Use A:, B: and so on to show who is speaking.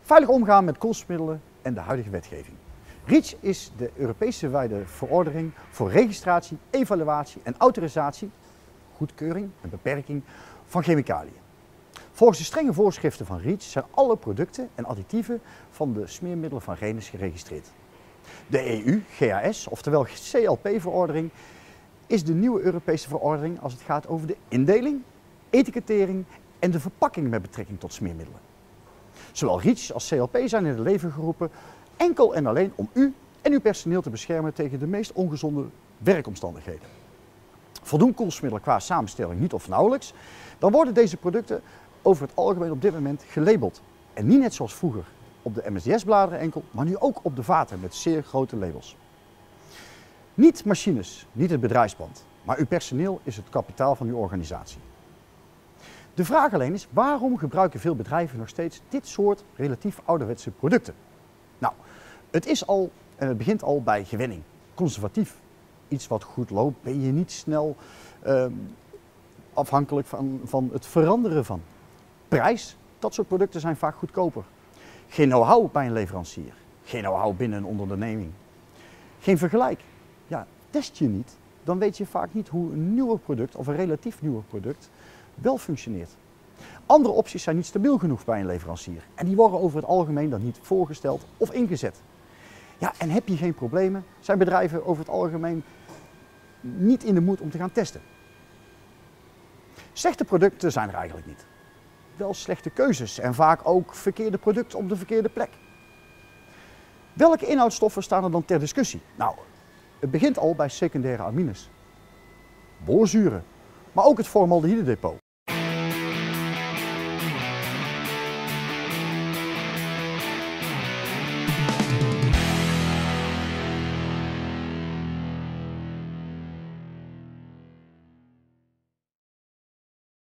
A: Veilig omgaan met koolstofmiddelen en de huidige wetgeving. REACH is de Europese wijde verordening voor registratie, evaluatie en autorisatie, goedkeuring en beperking van chemicaliën. Volgens de strenge voorschriften van REACH zijn alle producten en additieven van de smeermiddelen van Rhenus geregistreerd. De EU-GAS, oftewel CLP-verordening, is de nieuwe Europese verordening als het gaat over de indeling, etikettering en de verpakking met betrekking tot smeermiddelen. Zowel REACH als CLP zijn in het leven geroepen enkel en alleen om u en uw personeel te beschermen tegen de meest ongezonde werkomstandigheden. Voldoen koolstofmiddelen qua samenstelling niet of nauwelijks, dan worden deze producten over het algemeen op dit moment gelabeld. En niet net zoals vroeger op de MSDS-bladeren enkel, maar nu ook op de vaten met zeer grote labels. Niet machines, niet het bedrijfspand, maar uw personeel is het kapitaal van uw organisatie. De vraag alleen is, waarom gebruiken veel bedrijven nog steeds dit soort relatief ouderwetse producten? Nou, het begint al bij gewenning. Conservatief. Iets wat goed loopt, ben je niet snel afhankelijk van het veranderen van. Prijs, dat soort producten zijn vaak goedkoper. Geen know-how bij een leverancier. Geen know-how binnen een onderneming. Geen vergelijk. Ja, test je niet, dan weet je vaak niet hoe een nieuwer product of een relatief nieuwer product wel functioneert. Andere opties zijn niet stabiel genoeg bij een leverancier en die worden over het algemeen dan niet voorgesteld of ingezet. Ja, en heb je geen problemen, zijn bedrijven over het algemeen niet in de moed om te gaan testen. Slechte producten zijn er eigenlijk niet. Wel slechte keuzes en vaak ook verkeerde producten op de verkeerde plek. Welke inhoudstoffen staan er dan ter discussie? Nou, het begint al bij secundaire amines, boorzuren, maar ook het formaldehydedepot.